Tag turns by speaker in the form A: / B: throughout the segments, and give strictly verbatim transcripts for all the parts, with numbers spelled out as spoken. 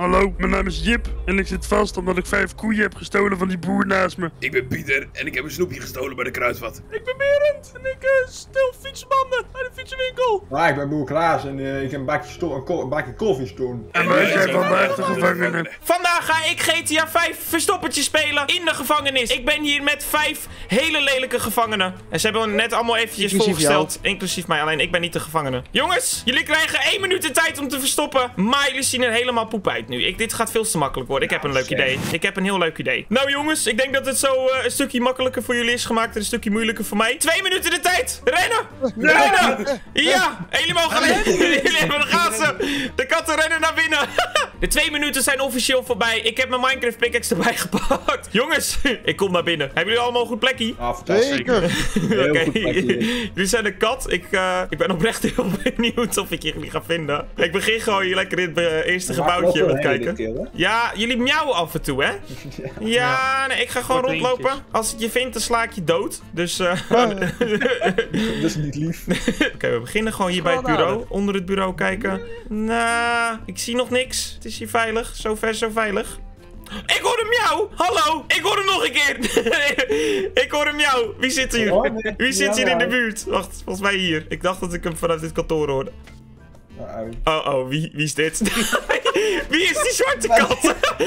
A: Hallo, mijn naam is Jip en ik zit vast omdat ik vijf koeien heb gestolen van die boer naast me.
B: Ik ben Pieter en ik heb een snoepje gestolen bij de kruidvat.
C: Ik ben Berend en ik uh, stel fietsbanden uit de fietsenwinkel.
D: Ja, ik ben boer Klaas en uh, ik heb een bakje, sto een, ko een bakje koffie stoon.
A: En wij zijn vandaag de gevangenen.
C: Vandaag ga ik G T A vijf verstoppertje spelen in de gevangenis. Ik ben hier met vijf hele lelijke gevangenen. En ze hebben me net allemaal eventjes inclusief voorgesteld. Jou. Inclusief mij, alleen ik ben niet de gevangene. Jongens, jullie krijgen één minuut de tijd om te verstoppen. Maar jullie zien er helemaal poep uit nu. Ik, dit gaat veel te makkelijk worden. Ik heb een leuk idee. Ik heb een heel leuk idee. Nou jongens, ik denk dat het zo uh, een stukje makkelijker voor jullie is gemaakt. En een stukje moeilijker voor mij. Twee minuten de tijd. Rennen. Rennen. Ja. En jullie mogen rennen. Jullie hebben de gazen. De katten rennen naar binnen. De twee minuten zijn officieel voorbij. Ik heb mijn Minecraft pickaxe erbij gepakt. Jongens, ik kom naar binnen. Hebben jullie allemaal een goed plekje?
D: Ah, fantastisch.
C: Oké. Okay. Jullie zijn een kat. Ik, uh, ik ben oprecht heel benieuwd of ik jullie ga vinden. Ik begin gewoon hier lekker in het uh, eerste maar gebouwtje met kijken. Keer, ja, jullie miauwen af en toe, hè? Ja, ja nee, ik ga gewoon Kort rondlopen. Eentjes. Als het je vindt, dan sla ik je dood. Dus, uh...
D: dat is niet lief.
C: Oké, okay, we beginnen gewoon hier bij het bureau. Onder het bureau kijken. Nou, ik zie nog niks. Het is hier veilig. Zo ver, zo veilig. Ik hoor hem miauw! Hallo! Ik hoor hem nog een keer! Ik hoor hem miauw! Wie zit hier? Wie zit hier in de buurt? Wacht, volgens mij hier. Ik dacht dat ik hem vanuit dit kantoor hoorde. Oh, oh, wie, wie is dit? Wie is die zwarte kat?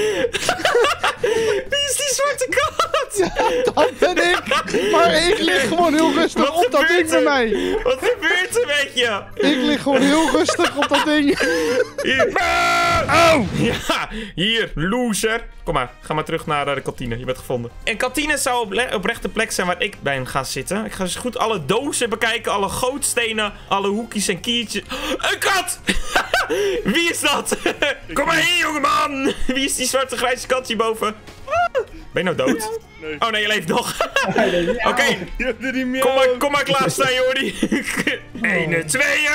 C: Wie is die zwarte kat?
E: Ja, dat ben ik! Maar ik lig gewoon heel rustig Wat op dat ding bij mij!
C: Wat gebeurt er met je?
E: Ik lig gewoon heel rustig op dat ding!
C: Hier! Oh! Ja, hier, loser! Kom maar, ga maar terug naar de kantine. Je bent gevonden. En kantine zou op oprechte plek zijn waar ik ben gaan zitten. Ik ga dus goed alle dozen bekijken, alle gootstenen, alle hoekjes en kiertjes. Een kat! Wie is dat? Kom maar hier, jongeman! Wie is die zwarte grijze kat hierboven? Ben je nou dood? Nee. Oh nee, je leeft nog. Oké, okay. kom, maar, kom maar klaarstaan, Jordi. Eén, tweeën.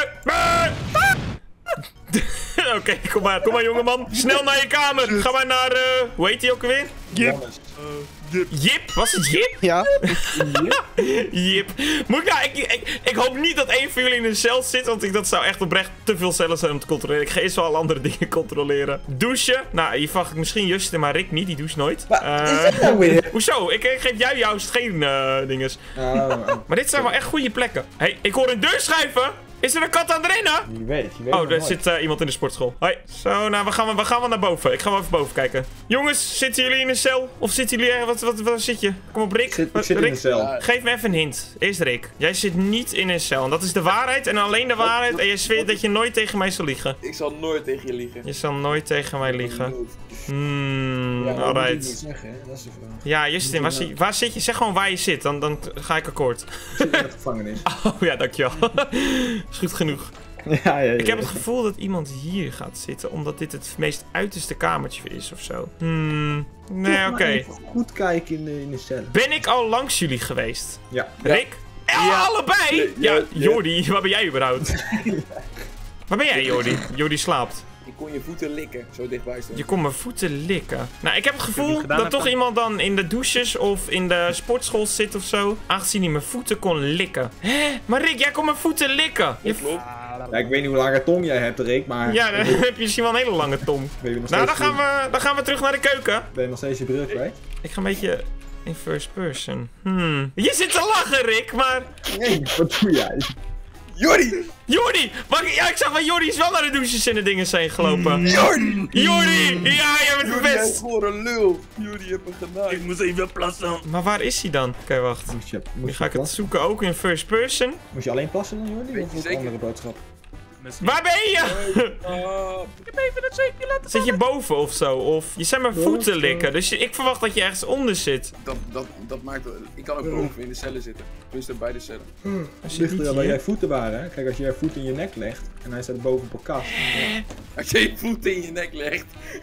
C: Oké, okay, kom maar, kom maar, jongeman. Snel naar je kamer. Ga maar naar, uh, hoe heet die ook alweer?
A: Jip.
C: Jip. Jip? Was het Jip?
E: Ja.
C: Jip. Moet ik nou, ik, ik, ik hoop niet dat één van jullie in een cel zit, want ik, dat zou echt oprecht te veel cellen zijn om te controleren. Ik ga eerst wel alle andere dingen controleren. Douchen. Nou, hier vraag ik misschien Justin, maar Rick niet. Die doucht nooit.
D: Wat uh, is dat nou weer?
C: Hoezo? Ik, ik geef jou juist geen uh, dinges. Oh. Maar dit zijn wel echt goede plekken. Hé, hey, ik hoor een deur schuiven. Is er een kat aan het rennen?
D: Je weet, je weet.
C: Oh, er zit uh, iemand in de sportschool. Hoi. Zo, nou, we gaan, we gaan wel naar boven. Ik ga wel even boven kijken. Jongens, zitten jullie in een cel? Of zitten jullie ergens? Wat, wat, wat zit je? Kom op, Rick.
D: Zit, ik zit
C: Rick,
D: in een cel.
C: Geef me even een hint. Eerst Rick. Jij zit niet in een cel. En dat is de waarheid en alleen de waarheid. En je zweert dat je nooit tegen mij zal liegen.
B: Ik zal nooit tegen je liegen.
C: Je zal nooit tegen mij liegen. Hmm,
D: ja,
C: alright.
D: Niet zeggen, hè? Dat is de vraag.
C: Ja, Justin, waar, zie, waar zit je? Zeg gewoon waar je zit. Dan, dan ga ik akkoord.
D: Ik zit in de gevangenis.
C: Oh ja, dankjewel. Is goed genoeg.
D: Ja, ja, ja,
C: ik heb het gevoel dat iemand hier gaat zitten, omdat dit het meest uiterste kamertje is of zo. Hmm, nee, oké. Okay.
D: Goed kijken in de, in de cel.
C: Ben ik al langs jullie geweest?
D: Ja.
C: Rick? Ja, ja. Allebei?
B: Nee,
C: ja,
B: ja,
C: Jordi, waar ben jij überhaupt? Waar ben jij, Jordi? Jordi slaapt.
B: Ik kon je voeten likken, zo dichtbij staan.
C: Je kon mijn voeten likken. Nou, ik heb het gevoel ik dat toch dan... iemand dan in de douches of in de sportschool zit of zo. Aangezien hij mijn voeten kon likken. Hé, maar Rick, jij kon mijn voeten likken. Je...
D: Ja, ik weet niet hoe lange tong jij hebt, Rick, maar...
C: Ja, dan heb je misschien wel een hele lange tong. Nou, dan gaan, we, dan gaan we terug naar de keuken.
D: Ben je nog steeds je brug kwijt?
C: Ik ga een beetje in first person. Hmm. Je zit te lachen, Rick, maar...
D: Nee, wat doe jij?
B: Jordi!
C: Jordi! Maar, ja, ik zag wel Jordi is wel naar de douches en de dingen zijn gelopen.
B: Jordi!
C: Jordi! Ja, jij bent de best!
B: Jordi, voor een lul. Jordi heeft me gedaan.
A: Ik moest even plassen.
C: Maar waar is hij dan? Oké, okay, wacht.
D: Moest je, moest
C: nu ga ik
D: plassen?
C: het zoeken ook in first person.
D: Moest je alleen plassen dan, Jordi? Of een andere boodschap?
C: Waar ben je?
B: Uh,
C: ik heb even dat zeepje laten Zit je boven of zo? Of je zijn mijn voeten likken. Dus je, ik verwacht dat je ergens onder zit.
B: Dat, dat, dat maakt... Ik kan ook boven in de cellen zitten. Dus er bij de cellen.
D: Hmm. Als ligt er waar jij voeten waren, hè? Kijk, als je je voet in je nek legt en hij staat boven op een kast.
B: Als je je voeten in je nek legt.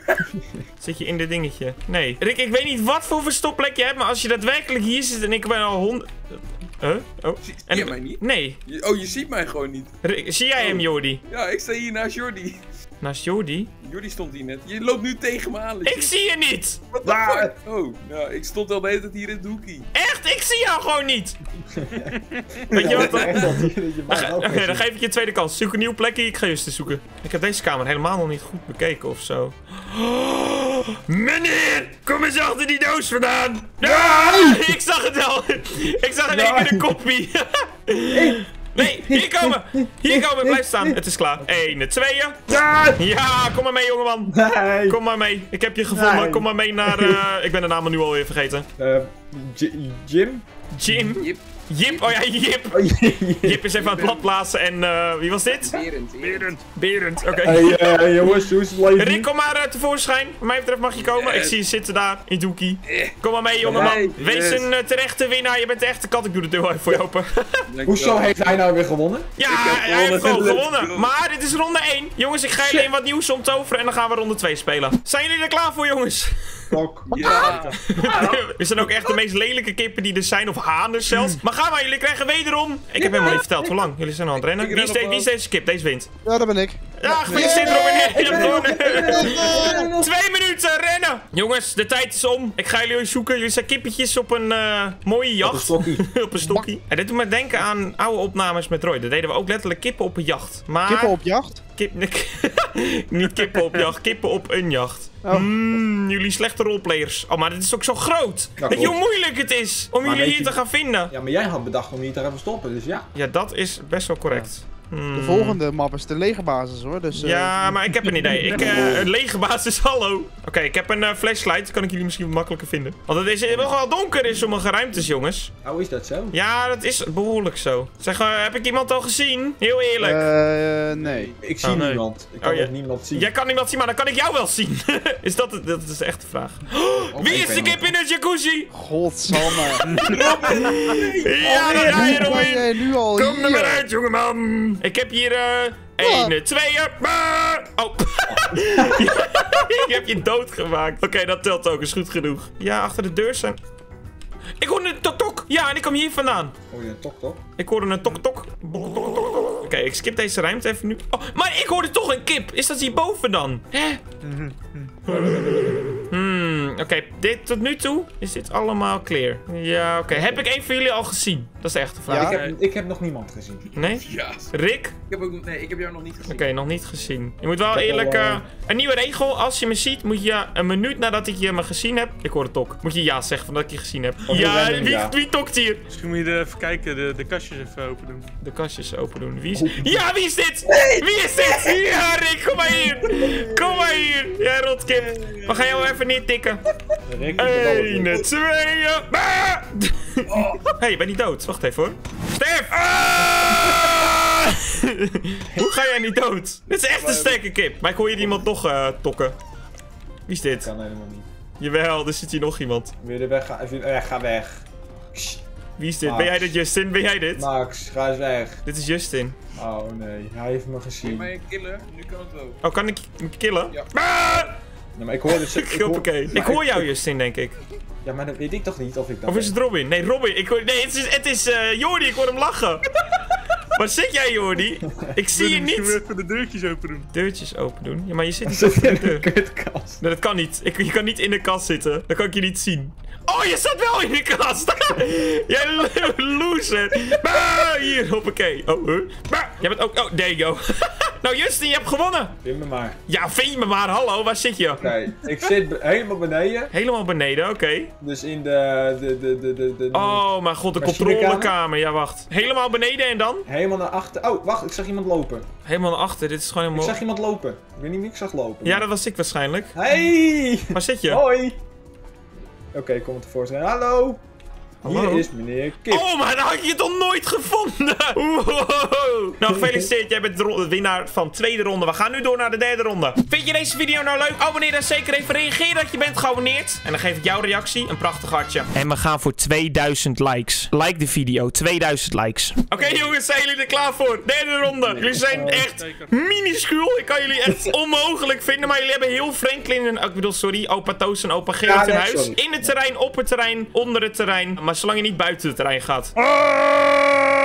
C: Zit je in dit dingetje? Nee. Rick, ik weet niet wat voor verstopplek je hebt, maar als je daadwerkelijk hier zit en ik ben al honderd... Huh? Oh.
B: Zie
C: en
B: je mij niet?
C: Nee.
B: Je, oh, je ziet mij gewoon niet.
C: Rick, zie jij
B: oh.
C: hem, Jordi?
B: Ja, ik sta hier naast Jordi.
C: Naast Jordi?
B: Jordi stond hier net. Je loopt nu tegen me aan.
C: Ik zie je niet!
B: What the fuck? Oh, nou, ik stond al de hele tijd hier in het hoekie.
C: Echt? Ik zie jou gewoon niet! Weet je wat dan? Oké, okay, dan geef ik je een tweede kans. Zoek een nieuw plekje, ik ga Justin zoeken. Ik heb deze kamer helemaal nog niet goed bekeken of zo. Oh, meneer! Kom eens achter die doos vandaan! Nee! Ik zag het wel! Ik zag in één keer de koppie! Nee, hier komen! Hier komen, blijf staan. Het is klaar. Eén, tweeën. Ja, kom maar mee, jongeman.
D: Nee.
C: Kom maar mee. Ik heb je gevonden.
D: Nee.
C: Kom maar mee naar... Uh, ik ben de naam nu alweer vergeten.
D: Uh, Jim?
C: Jim?
B: Jip.
C: Jip, oh ja, Jip.
D: Oh,
C: Jip is even aan het blad blazen en uh, wie was dit?
B: Berend.
A: Berend.
C: Berend, oké.
D: Hey uh, jongens, hoe is het leven?
C: Rick, kom maar uh, tevoorschijn. Wat mij betreft mag je komen. Ik zie je zitten daar in Doekie. Kom maar mee, jongeman.
B: Nee,
C: Wees
B: yes.
C: een uh, terechte winnaar. Je bent de echte kat. Ik doe de deur even voor je open.
D: Hoezo heeft hij nou weer gewonnen?
C: Ja,
B: heb
C: hij heeft gewoon
B: gewonnen.
C: gewonnen. Maar dit is ronde één. Jongens, ik ga jullie in wat nieuws omtoveren en dan gaan we ronde twee spelen. Zijn jullie er klaar voor, jongens?
D: Kok.
B: Ja.
C: We zijn ook echt de meest lelijke kippen die er zijn, of hanen zelfs. Maar ga maar, jullie krijgen wederom... Ik heb helemaal niet verteld hoe lang. Jullie zijn al aan het rennen.
B: Ik
C: Wie is,
B: ren
C: de-
B: op
C: wie is deze kip? Deze wint.
E: Ja, dat ben ik.
C: Ja, gefeliciteerd Robin. Je hebt gewonnen. Twee minuten rennen. Jongens, de tijd is om. Ik ga jullie zoeken. Jullie zijn kippetjes op een uh, mooie jacht.
D: Op een stokkie.
C: Op een stokkie. En dit doet me denken aan oude opnames met Roy. Daar deden we ook letterlijk kippen op een jacht. Maar...
E: Kippen op jacht?
C: Kip... Niet kippen op jacht, kippen op een jacht.
E: Oh.
C: Mm, jullie slechte roleplayers. Oh, maar dit is ook zo groot.
D: Ja,
C: Weet je hoe
D: klopt.
C: moeilijk het is om
D: Maar
C: jullie
D: weet
C: hier
D: je-
C: te gaan vinden?
D: Ja, maar jij had bedacht om hier te gaan stoppen, dus ja.
C: Ja, dat is best wel correct. Hmm.
E: De volgende map is de lege basis hoor. Dus, uh,
C: Ja, maar ik heb een idee. Ik, uh, een lege basis, hallo. Oké, okay, ik heb een uh, flashlight. Kan ik jullie misschien wat makkelijker vinden. Want het is nog wel donker in sommige ruimtes, jongens.
D: Oh, is dat zo?
C: Ja, dat is behoorlijk zo. Zeg, uh, heb ik iemand al gezien? Heel eerlijk.
E: Uh, nee.
D: Ik zie
C: Oh, nee.
D: niemand. Ik kan
C: Oh, ja.
D: ook niemand zien.
C: Jij kan niemand zien, maar dan kan ik jou wel zien. is dat, het- dat is de echte vraag.
D: Oh,
C: Wie
D: ik
C: is de
D: ben
C: kip
D: nog-
C: in de jacuzzi?
E: Godsamme.
C: Ja, daar ga je,
E: Ben
C: Robin.
E: jij nu al
C: Kom er
E: hier?
C: maar uit, jongeman. Ik heb hier uh, één, tweeën. Ah. Oh. Ik heb je doodgemaakt. Oké, okay, dat telt ook. Is goed genoeg. Ja, achter de deur zijn... Ik hoorde een tok-tok. Ja, en ik kwam hier vandaan.
D: Oh, je tok tok.
C: Ik hoorde een tok-tok. Oké, okay, ik skip deze ruimte even nu. Oh, maar ik hoorde toch een kip. Is dat hierboven dan? Hè? Hmm, oké. Okay, dit tot nu toe is dit allemaal clear. Ja, oké. Okay. Heb ik een van jullie al gezien? Dat is de echte vraag.
E: Ja.
D: Ik, heb, ik heb nog niemand gezien.
C: Nee?
B: Ja.
C: Rick?
B: Ik heb ook, nee, ik heb jou nog niet gezien.
C: Oké, okay, nog niet gezien. Je moet wel
D: Ik heb
C: eerlijk...
D: al, uh,
C: Uh, een nieuwe regel. Als je me ziet, moet je een minuut nadat ik je me gezien heb... Ik hoor het tok. Moet je ja zeggen van dat ik je gezien heb.
D: Of
C: Ja,
D: random
C: wie,
D: ja.
C: wie tokt hier?
A: Misschien moet je er even kijken, de, de kastjes even open doen.
C: De kastjes open doen. Wie is...
D: Oh.
C: Ja, wie is dit? Wie is dit? Ja, Rick, kom maar hier. Kom maar hier. Ja, rotkip. We gaan jou even neertikken.
D: Rick, ik
C: Eén, tweeën. Ah! Hey, je bent niet dood. Wacht even hoor. Stef! Ah! Hoe ga jij niet dood? Dit is echt een sterke kip. Maar ik hoor hier iemand nog uh, tokken. Wie is dit?
D: kan helemaal niet.
C: Jawel, er zit hier nog iemand.
D: Wil je er weg gaan? Even- eh, ga weg. Kst,
C: Wie is dit?
D: Max.
C: Ben jij dit, Justin? Ben jij dit?
D: Max, ga eens weg.
C: Dit is Justin.
D: Oh nee, hij heeft me
B: Kun je
D: gezien.
B: mij killen? Nu kan het wel.
C: Oh, kan ik hem killen?
B: Ja.
C: Ah!
D: Nee, maar ik hoorde ze. Ik hoor,
C: Hoppakee. Ik hoor jou, Justin, denk ik.
D: Ja, maar dan weet ik toch niet of ik dat
C: Of is het Robin? Nee, Robin. Ik hoor... Nee, het is, het is uh, Jordi. Ik hoor hem lachen. Waar zit jij, Jordi? Ik zie je
A: Misschien
C: niet.
A: even de deurtjes open doen.
C: Deurtjes open doen. Ja, maar je zit niet
D: zit
C: achter
D: in
C: de deur.
D: een kutkast.
C: Nee, dat kan niet. Ik, je kan niet in de kast zitten. Dan kan ik je niet zien. Oh, je zat wel in de kast. Jij lo- loser. Ah, hier, hoppakee. Oh, huh? Ah, jij bent ook... Oh, there you go. Nou, Justin, je hebt gewonnen.
D: Vind me maar.
C: Ja, vind me maar. Hallo, waar zit je?
D: Oké, ik zit be- helemaal beneden.
C: Helemaal beneden, oké.
D: Dus in de. de, de, de, de, de
C: Oh, mijn god, de
D: Machinekamer?
C: controlekamer. Ja, wacht. Helemaal beneden en dan?
D: Helemaal naar achter. Oh, wacht, ik zag iemand lopen.
C: Helemaal naar achter. Dit is gewoon
D: Ik
C: helemaal...
D: zag iemand lopen. Ik weet niet wie ik zag lopen.
C: Ja, dat was ik waarschijnlijk.
D: Hey!
C: Waar zit je?
D: Hoi! Oké, kom tevoorschijn. Hallo!
C: Hallo?
D: Hier is meneer Kip.
C: Oh, maar dan had je het toch nooit gevonden? Wow. Nou, gefeliciteerd. Jij bent de ro- de winnaar van de tweede ronde. We gaan nu door naar de derde ronde. Vind je deze video nou leuk? Abonneer dan zeker even. Reageer dat je bent geabonneerd. En dan geef ik jouw reactie een prachtig hartje. En we gaan voor tweeduizend likes. Like de video. tweeduizend likes. Oké, okay, jongens. Zijn jullie er klaar voor? Derde ronde. Jullie zijn echt minuscuul. Ik kan jullie echt onmogelijk vinden. Maar jullie hebben heel Franklin en... Ik bedoel, sorry. Opa Toos en opa Gerrit
D: Ja,
C: in
D: nee,
C: huis.
D: sorry.
C: In het terrein, op het terrein, onder het terrein. Maar zolang je niet buiten het terrein gaat.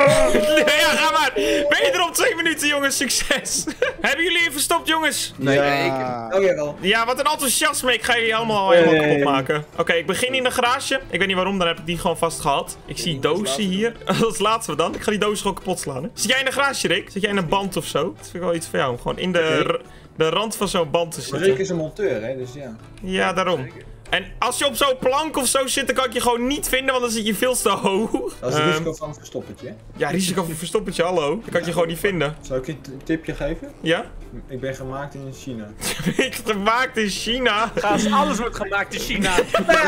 C: Ja, ga maar. Ben je er op twee minuten, jongens? Succes. Hebben jullie je verstopt, jongens?
D: Nee,
E: Ja.
D: ik... Oh jawel.
C: Ja, wat een enthousiasme. Ik ga jullie allemaal helemaal
D: Nee.
C: kapot maken. Oké, ik begin in de garage. Ik weet niet waarom, dan heb ik die gewoon vast gehad. Ik zie dozen hier. Dat laten we dan. Ik ga die dozen gewoon kapot slaan. Hè. Zit jij in de garage, Rick? Zit jij in een band of zo? Dat vind ik wel iets voor jou. Gewoon in de,
D: Oké.
C: r- de rand van zo'n band te
D: Rick
C: zitten.
D: is een monteur, hè, dus ja.
C: Ja, daarom. En als je op zo'n plank of zo zit, dan kan ik je gewoon niet vinden, want dan zit je veel te hoog.
D: Dat is het
C: Ehm,
D: risico van het verstoppertje, hè.
C: Ja, risico voor verstoppertje, hallo. Dan kan ik je gewoon niet vinden.
D: Zal ik je een t- tipje geven?
C: Ja?
D: Ik ben gemaakt in China.
C: Ik gemaakt in China.
F: Gaas, alles wordt gemaakt in China.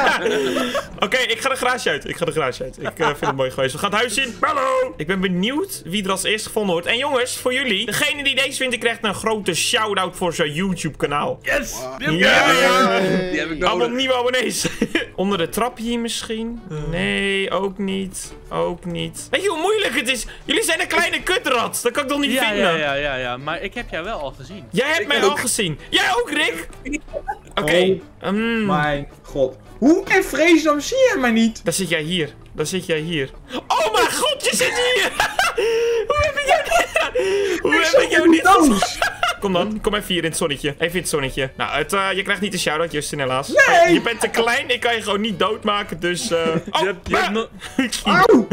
C: Oké, ik ga de garage uit. Ik ga de garage uit. Ik uh, vind het mooi geweest. We gaan het huis in. Hallo! Ik ben benieuwd wie er als eerst gevonden wordt. En jongens, voor jullie. Degene die deze vindt, die krijgt een grote shout-out voor zijn YouTube kanaal.
F: Yes! Die heb ik
C: Ja,
F: ja,
C: ja.
B: Die heb ik
C: Allemaal
B: nodig.
C: nieuwe abonnees. Onder de trap hier misschien? Nee, ook niet. Ook niet. Weet je hoe moeilijk het is? Jullie zijn een kleine kutrat. Dat kan ik toch niet
F: Ja,
C: vinden?
F: ja, ja, ja, ja. Maar ik heb jou wel al gezien.
C: Jij hebt
B: Ik
C: mij
B: ook.
C: al gezien. Jij ook, Rick? Oké.
D: Oh
C: mm,
D: Mijn god. Hoe en vreesnaam zie je mij niet?
C: Dan zit jij hier. Dan zit jij hier. Oh mijn god, je zit hier! Hoe heb ik jou niet... Hoe heb ik jou niet...
D: Doos.
C: Kom dan, kom even hier in het zonnetje. Even in het zonnetje. Nou, het, uh, je krijgt niet de shout-out, Justin, helaas.
D: Nee!
C: Je bent te klein, ik kan je gewoon niet doodmaken, dus... Uh... Oh,
F: Je hebt, je hebt, no-
D: Auw.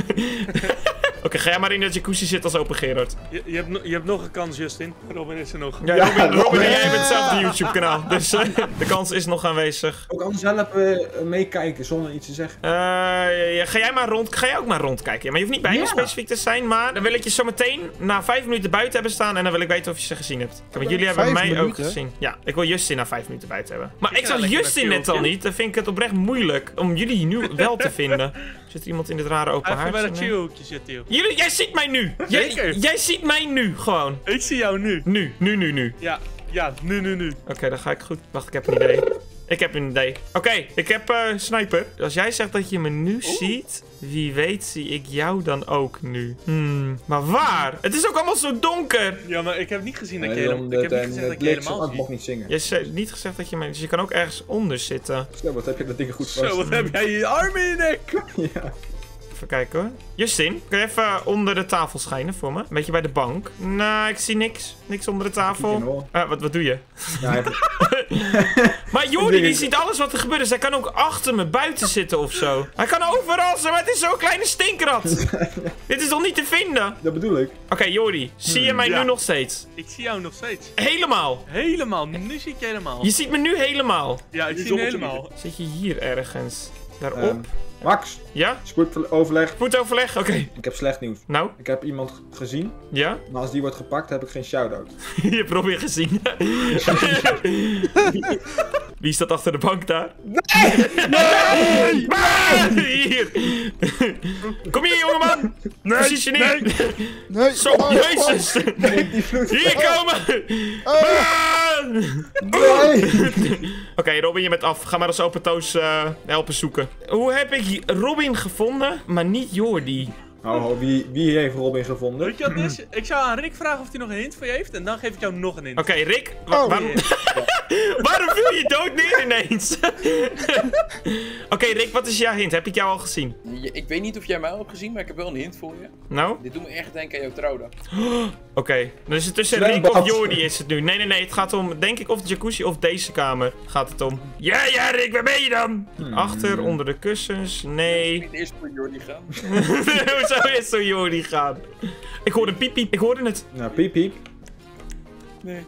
C: Oké, ga jij maar in de jacuzzi zitten als open Gerard.
F: je, je, hebt, no- je hebt nog een kans, Justin. Robin is er nog.
C: Ja,
D: Ja,
C: Robin, Robin en
D: Robin.
C: jij hebben hetzelfde YouTube-kanaal. Dus uh, de kans is nog aanwezig.
D: Ook anders helpen uh, meekijken zonder iets te zeggen.
C: Uh, ja, ga jij maar rond, ga jij ook maar rondkijken. Maar je hoeft niet bij me
D: Ja.
C: specifiek te zijn, maar dan wil ik je zo meteen na vijf minuten buiten hebben staan en dan wil ik weten of je ze gezien hebt. Want jullie hebben
E: Vijf
C: mij ook
E: minuten?
C: gezien. Ja, ik wil Justin na vijf minuten buiten hebben. Maar ik,
F: ga
C: zag
F: lekker
C: Justin
F: met
C: net al
F: Kiel.
C: niet, dan vind ik het oprecht moeilijk om jullie nu wel te vinden. Zit er iemand in dit rare open
F: Even bij dat
C: haartje? Nee.
F: chillhoekje zit, joh.
C: Jullie, jij ziet mij nu! Jij,
F: Zeker.
C: jij ziet mij nu, gewoon.
F: Ik zie jou nu.
C: Nu, nu, nu, nu.
F: Ja, ja, nu, nu, nu.
C: Oké, dan ga ik goed. Wacht, ik heb een idee. Ik heb een idee. Oké, ik heb eh sniper. Als jij zegt dat je me nu ziet, wie weet zie ik jou dan ook nu. Hmm, maar waar? Het is ook allemaal zo donker.
F: Ja, maar ik heb niet gezien dat je,
D: Nee,
F: helemaal,
D: dan
F: ik heb
D: de-
F: niet gezien dat
D: de
F: ik je
D: bliksem-
F: helemaal
D: oh, ik mocht
F: zie.
D: niet zingen.
C: Je hebt niet gezegd dat je me... Dus je kan ook ergens onder zitten.
D: Zo, wat heb je dat ding goed vast.
F: Zo, wat heb jij je arm in je nek?
D: Ja.
C: Even kijken hoor. Justin, kun je even onder de tafel schijnen voor me? Een beetje bij de bank. Nou, ik zie niks. Niks onder de
D: Kijk in,
C: tafel.
D: hoor.
C: Ah, wat, wat doe je?
D: Ja, hij heeft-
C: Maar Jordi, die ziet alles wat er gebeurt. Dus hij kan ook achter me buiten zitten of zo. Hij kan overal zijn, maar het is zo'n kleine stinkrat. Dit is toch niet te vinden?
D: dat bedoel ik.
C: Oké, Jordi. Zie je mij
F: Ja.
C: nu nog steeds?
F: Ik zie jou nog steeds.
C: Helemaal.
F: Helemaal, nu zie ik je helemaal.
C: Je ziet me nu helemaal.
F: Ja, ik
B: Nu
F: zie je
B: zonder
F: helemaal.
C: Zit je hier ergens? Daarop?
D: Ehm, Max,
C: Ja?
D: spoedoverleg.
C: Goed overleg? Oké.
D: Ik heb slecht nieuws.
C: Nou?
D: Ik heb iemand g- gezien,
C: Ja?
D: maar als die wordt gepakt heb ik geen shout-out.
C: Je hebt Robin gezien. Wie staat achter de bank daar? Nee! Nee! Hier! Kom hier, jongeman! Nee, Positioneer!
E: Nee.
C: Zo,
E: Oh,
C: jezus!
D: Die vloed.
C: Hier komen!
D: Nee.
C: Oké, Robin, je bent af. Ga maar eens open toos eh, helpen zoeken. Hoe heb ik Robin gevonden, maar niet Jordi?
D: Oh, oh, wie, wie heeft Robin gevonden?
F: Weet je wat het is? Ik zou aan Rick vragen of hij nog een hint voor je heeft en dan geef ik jou nog een hint.
C: Oké, Rick, wa-
E: Oh.
C: waarom... waarom viel je dood neer ineens? Oké, Rick, wat is jouw hint? Heb ik jou al gezien?
B: Je- Ik weet niet of jij mij al hebt gezien, maar ik heb wel een hint voor je.
C: Nou?
B: Dit doet me echt denken aan jouw trouwdag.
C: Oké, dan is het tussen
D: Zwembad.
C: Rick of Jordi is het nu. Nee, nee, nee, het gaat om, denk ik, of de jacuzzi of deze kamer gaat het om. Ja, ja, Rick, waar ben je dan? Achter, onder de kussens, nee.
B: Ik eerst voor Jordi gaan.
C: Hoezo is zo Jordi gaan? Ik hoorde een piep, piep, ik hoorde het.
D: Nou, piep piep.
B: Nee.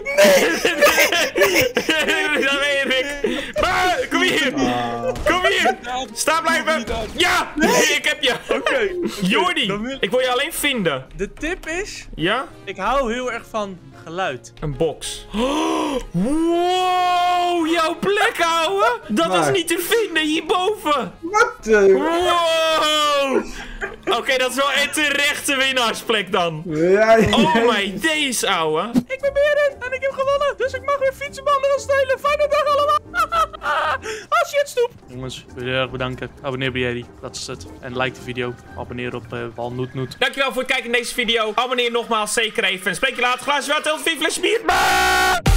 C: Daar ben je, Rick. Maar, kom hier.
D: Ah,
C: Kom hier. Sta blijven. Ja, nee, ik heb je.
F: Oké.
C: Jordi,
F: dan wil-
C: ik wil je alleen vinden.
F: De tip is,
C: Ja?
F: ik hou heel erg van geluid.
C: Een box. Oh, wow, jouw plek, ouwe. Dat was
D: Waar?
C: niet te vinden hierboven.
D: wat? eh,
C: Wow. Oké, dat is wel een terechte winnaarsplek dan.
D: ja, ja.
C: Oh my days, ouwe.
F: Ik ben Berend en ik heb gewonnen, dus ik mag weer fietsenbanden gaan stelen. Fijne dag allemaal. Ah, shit, stoep. Jongens, ik wil je erg bedanken. Abonneer bij Jerry, dat is het. En like de video. Abonneer op uh, Walnoetnoet.
C: Dankjewel voor het kijken in deze video. Abonneer nogmaals zeker even. En spreek je later. Glaasje water, vier fles bier. Bye!